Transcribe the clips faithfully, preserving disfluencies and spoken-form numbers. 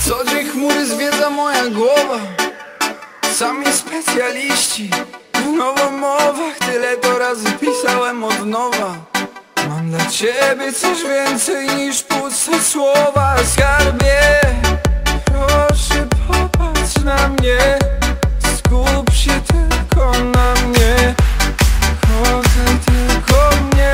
Co dzień chmury zwiedza moja głowa. Sami specjaliści w nowomowach. Tyle to razy pisałem od nowa. Mam dla ciebie coś więcej niż puste słowa. Skarbie, proszę popatrz na mnie. Skup się tylko na mnie. Kochaj tylko mnie.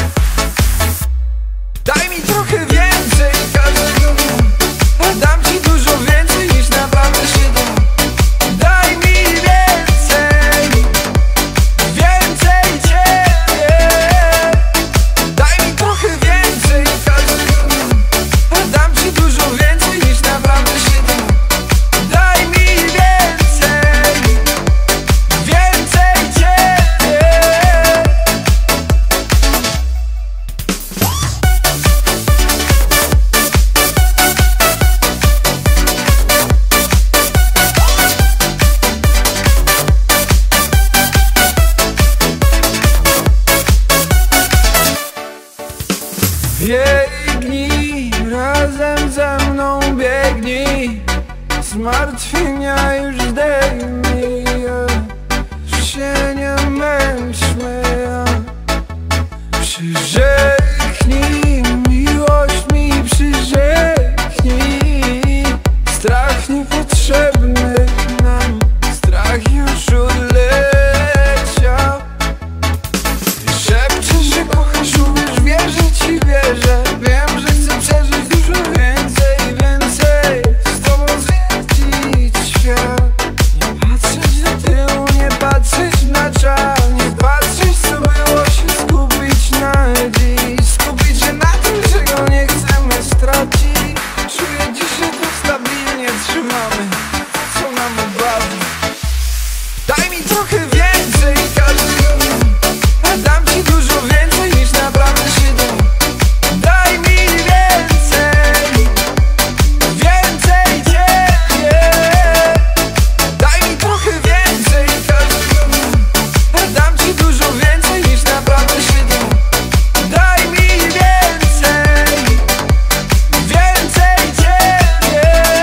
Daj mi trochę więcej każdego dnia. Dam ci dużo więcej niż naprawdę się da. Daj mi więcej, więcej ciebie. Daj mi trochę więcej każdego dnia. Dam ci dużo więcej niż naprawdę się da. Daj mi więcej, więcej ciebie. Biegnij, razem ze mną biegnij. Zmartwienia już zdejmij. Już się nie męczmy. Przyrzeknij, miłość mi przyrzeknij. Strach niepotrzebny nam, strach już odleciał. Szepczesz, że kochasz, uwierz, wierzę ci, wierzę. Wiem, że chcę przeżyć dużo więcej, więcej. Z tobą zwiedzić świat. Nie patrzeć do tyłu, nie patrzeć na czas. Nie patrzeć, co było, się skupić na dziś. Skupić się na tym, czego nie chcemy stracić. Czuję dziś, że to stabilnie trzymamy, co nam obawi. Daj mi trochę więcej każdego dnia. Dam ci dużo więcej niż naprawdę się da. Daj mi więcej, więcej ciebie. Daj mi trochę więcej każdego dnia. Dam ci dużo więcej niż naprawdę się da. Daj mi więcej, więcej ciebie.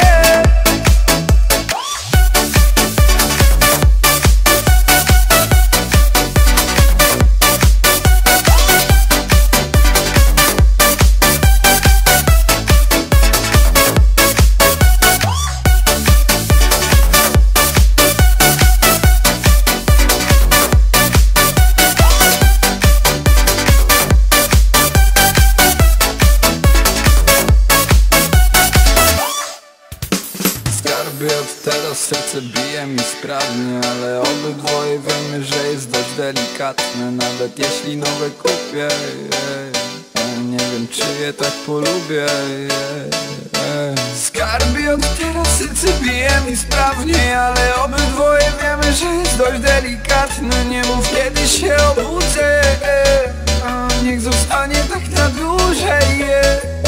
Skarbie, od teraz serce bije mi sprawnie, ale obydwoje wiemy, że jest dość delikatne. Nawet jeśli nowe kupię, yeah. Nie wiem, czy je tak polubię, yeah. Skarbie, od teraz serce bije mi sprawnie, ale obydwoje wiemy, że jest dość delikatne. Nie mów, kiedy się obudzę, yeah. Niech zostanie tak na dłużej, yeah.